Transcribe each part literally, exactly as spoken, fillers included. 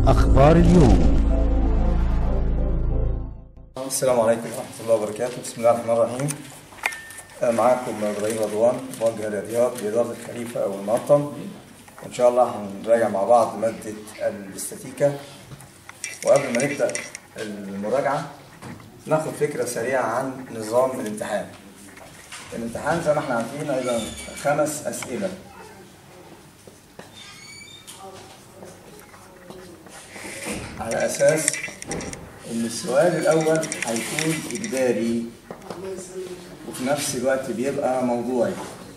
أخبار اليوم. السلام عليكم ورحمة الله وبركاته. بسم الله الرحمن الرحيم. معاكم إبراهيم رضوان، موجه الرياضيات بإدارة الخليفة أو المقطم. وإن شاء الله هنراجع مع بعض مادة الاستاتيكا. وقبل ما نبدأ المراجعة ناخد فكرة سريعة عن نظام الامتحان. الامتحان زي ما احنا عارفين أيضا خمس أسئلة. على أساس إن السؤال الأول هيكون إجباري وفي نفس الوقت بيبقى موضوعي.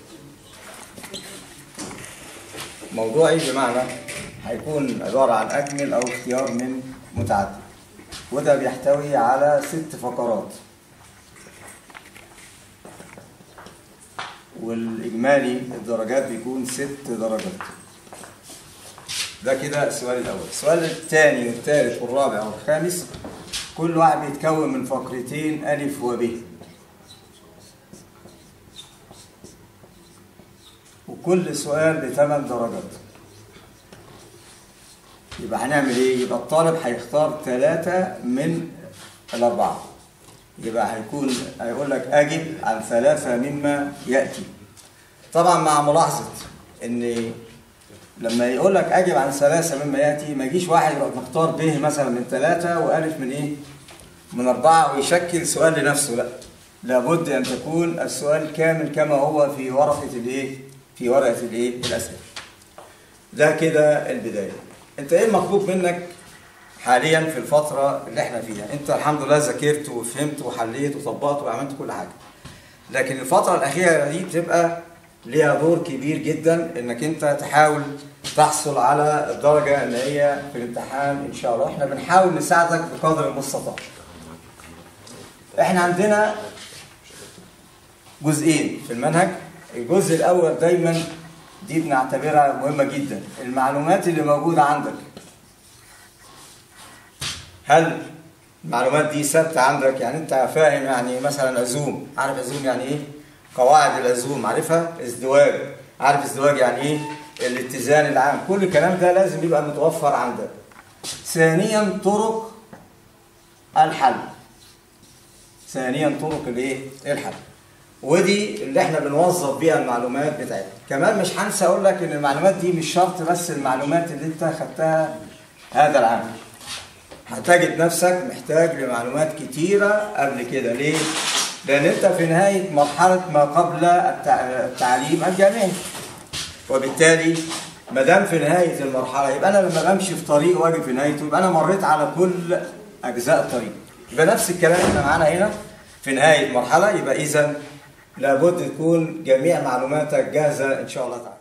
موضوعي بمعنى هيكون عبارة عن أكمل أو اختيار من متعدد، وده بيحتوي على ست فقرات، والإجمالي الدرجات بيكون ست درجات. ده كده السؤال الأول. السؤال الثاني والثالث والرابع والخامس كل واحد بيتكون من فقرتين ألف وب، وكل سؤال بثمان درجات. يبقى هنعمل ايه؟ يبقى الطالب هيختار ثلاثة من الأربعة. يبقى هيكون هيقول لك أجب عن ثلاثة مما يأتي. طبعا مع ملاحظة إن لما يقول لك أجب عن ثلاثة مما يأتي ما يجيش واحد يروح مختار ب مثلا من ثلاثة وألف من إيه؟ من أربعة ويشكل سؤال لنفسه. لا، لابد أن تكون السؤال كامل كما هو في ورقة الإيه؟ في ورقة الإيه؟ الأسئلة. ده كده البداية. أنت إيه المطلوب منك حاليا في الفترة اللي إحنا فيها؟ أنت الحمد لله ذاكرت وفهمت وحليت وطبقت وعملت كل حاجة. لكن الفترة الأخيرة دي بتبقى ليها دور كبير جدا إنك أنت تحاول تحصل على الدرجة اللي هي في الامتحان إن شاء الله. إحنا بنحاول نساعدك بقدر المستطاع. إحنا عندنا جزئين في المنهج. الجزء الأول دايما دي بنعتبرها مهمة جدا، المعلومات اللي موجودة عندك. هل المعلومات دي ثابتة عندك؟ يعني أنت فاهم يعني مثلا عزوم، عارف عزوم يعني إيه؟ قواعد العزوم عارفها؟ ازدواج، عارف ازدواج يعني إيه؟ الاتزان العام. كل الكلام ده لازم يبقى متوفر عندك. ثانيا طرق الحل. ثانيا طرق الايه؟ الحل. ودي اللي احنا بنوظف بيها المعلومات بتاعتنا. كمان مش هنسى اقول لك ان المعلومات دي مش شرط بس المعلومات اللي انت خدتها هذا العام. هتجد نفسك محتاج لمعلومات كتيرة قبل كده. ليه؟ لأن أنت في نهاية مرحلة ما قبل التعليم الجامعي. وبالتالي ما دام في نهاية المرحلة يبقى أنا لما بمشي في طريق واجي في نهايته يبقى أنا مريت على كل أجزاء الطريق. يبقى نفس الكلام احنا معانا هنا في نهاية مرحلة. يبقى إذا لابد تكون جميع معلوماتك جاهزة إن شاء الله تعالى.